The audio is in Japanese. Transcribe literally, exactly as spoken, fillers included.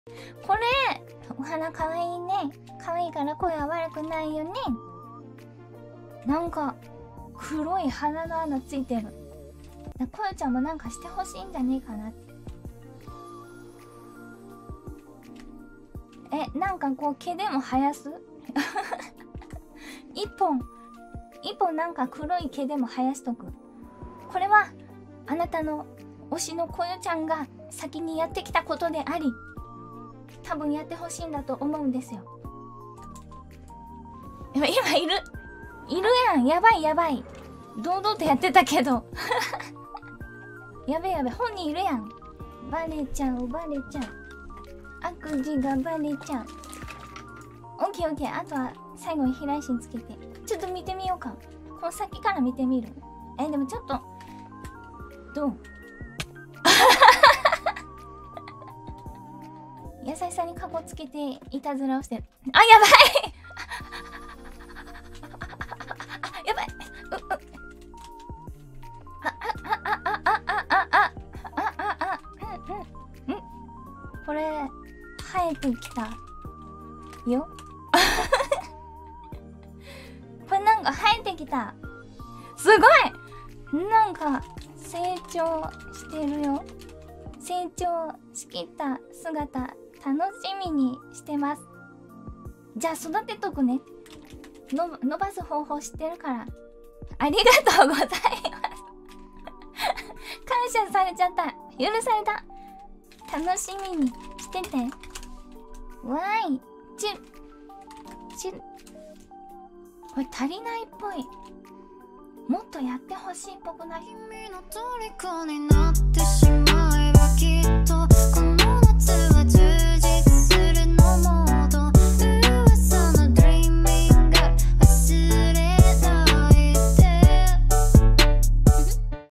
これお花かわいいね。かわいいから声は悪くないよね。なんか黒い鼻の穴ついてる。こよちゃんもなんかしてほしいんじゃねえかなって。え、なんかこう毛でも生やす一本一本なんか黒い毛でも生やしとく。これはあなたの推しのこよちゃんが先にやってきたことであり、多分やってほしいんだと思うんですよ。今いるいるやん。やばいやばい。堂々とやってたけどやべやべ、本人いるやん。バレちゃうバレちゃう。悪事がバレちゃう。オッケーオッケー。あとは最後に飛来心つけてちょっと見てみようか。この先から見てみる。え、でもちょっとどう優しさにカゴつけていたずらをしてる。あ、やばいやばい。ううあああああああああああうんうんうん。これ生えてきたよこれなんか生えてきた。すごい。なんか成長してるよ。成長しきった姿楽しみにしてます。じゃあ育てとくね。の伸ばす方法知ってるから。ありがとうございます感謝されちゃった。許された。楽しみにしてて。わーい。ちゅちゅこれ足りないっぽい。もっとやってほしいっぽくない？君の虜になってしまえばきっと